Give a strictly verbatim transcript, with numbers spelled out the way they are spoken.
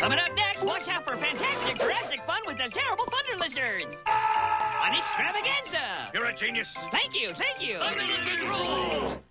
Coming up next, watch out for fantastic Jurassic fun with the Terrible ThunderLizards. An extravaganza. You're a genius. Thank you, thank you. ThunderLizards RULE!